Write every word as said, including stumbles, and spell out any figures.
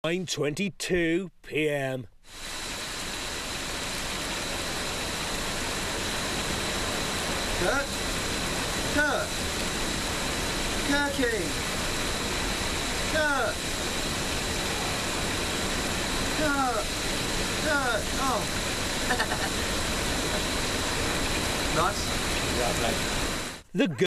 nine twenty-two p m Kirk? Kirk? Kirky? Kirk? Kirk? Kirk? Oh. Nice. The